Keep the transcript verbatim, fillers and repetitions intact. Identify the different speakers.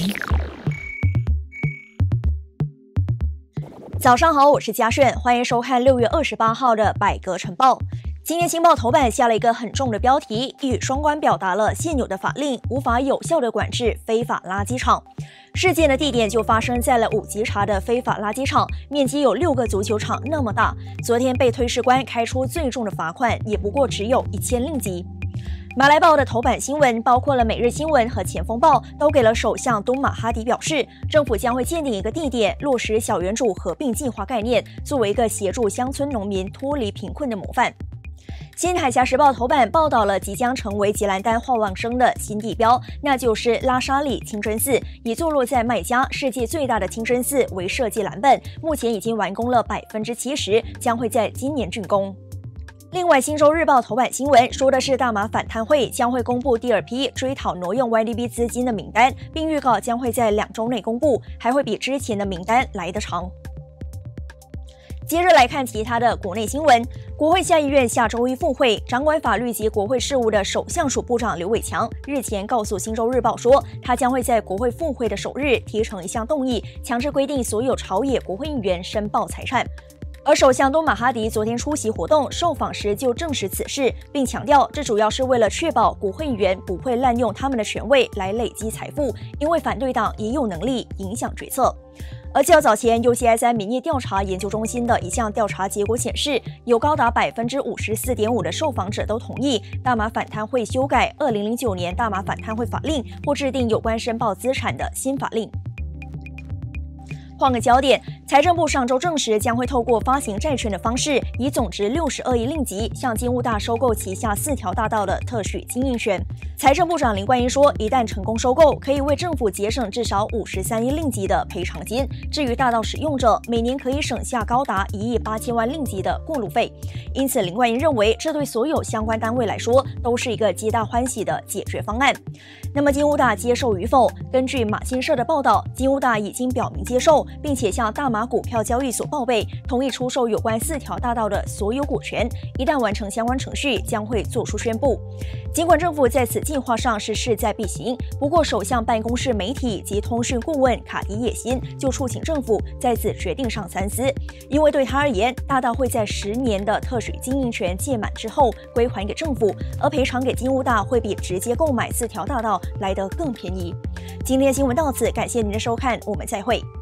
Speaker 1: 早上好，我是嘉炫，欢迎收看六月二十八号的百格晨报。今天《新报》头版下了一个很重的标题，一语双关表达了现有的法令无法有效地管制非法垃圾场。事件的地点就发生在了五级查的非法垃圾场，面积有六个足球场那么大。昨天被推事官开出最重的罚款，也不过只有一千令吉。马来报的头版新闻包括了每日新闻和前锋报，都给了首相敦马哈迪表示，政府将会鉴定一个地点，落实小园主合并计划概念，作为一个协助乡村农民脱离贫困的模范。新海峡时报头版报道了即将成为吉兰丹话望生的新地标，那就是拉沙里清真寺，以坐落在麦加世界最大的清真寺为设计蓝本，目前已经完工了百分之七十，将会在今年竣工。另外，《新洲日报》头版新闻说的是大马反贪会将会公布第二批追讨挪用 Y D B 资金的名单，并预告将会在两周内公布，还会比之前的名单来得长。接着来看其他的国内新闻。国会下议院下周一复会，掌管法律及国会事务的首相署部长刘伟强日前告诉《新洲日报》说，他将会在国会复会的首日提成一项动议，强制规定所有朝野国会议员申报财产。而首相敦马哈迪昨天出席活动，受访时就证实此事，并强调这主要是为了确保国会议员不会滥用他们的权位来累积财富，因为反对党也有能力影响决策。而较早前 U C S I 民意调查研究中心的一项调查结果显示，有高达 百分之五十四点五 的受访者都同意大马反贪会修改二零零九年大马反贪会法令，或制定有关申报资产的新法令。换个焦点，财政部上周证实将会透过发行债券的方式，以总值六十二亿令吉向金屋大收购旗下四条大道的特许经营权。财政部长林冠英说，一旦成功收购，可以为政府节省至少五十三亿令吉的赔偿金。至于大道使用者，每年可以省下高达一亿八千万令吉的过路费。因此，林冠英认为，这对所有相关单位来说都是一个皆大欢喜的解决方案。那么，金屋大接受与否？根据马新社的报道，金屋大已经表明接受，并且向大马股票交易所报备，同意出售有关四条大道的所有股权。一旦完成相关程序，将会做出宣布。尽管政府在此计划上是势在必行，不过首相办公室媒体及通讯顾问卡迪野辛就促请政府在此决定上三思，因为对他而言，大道会在十年的特许经营权届满之后归还给政府，而赔偿给金屋大会比直接购买四条大道来得更便宜。今天的新闻到此，感谢您的收看，我们再会。